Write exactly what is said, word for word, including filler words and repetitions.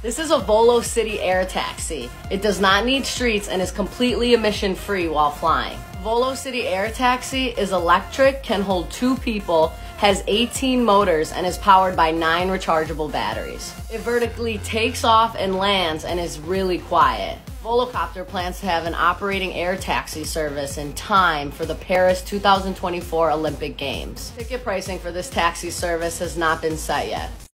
This is a Volo City air taxi. It does not need streets and is completely emission free while flying. Volo City air taxi is electric, can hold two people, has eighteen motors, and is powered by nine rechargeable batteries. It vertically takes off and lands and is really quiet. Volocopter plans to have an operating air taxi service in time for the Paris two thousand twenty-four Olympic Games. Ticket pricing for this taxi service has not been set yet.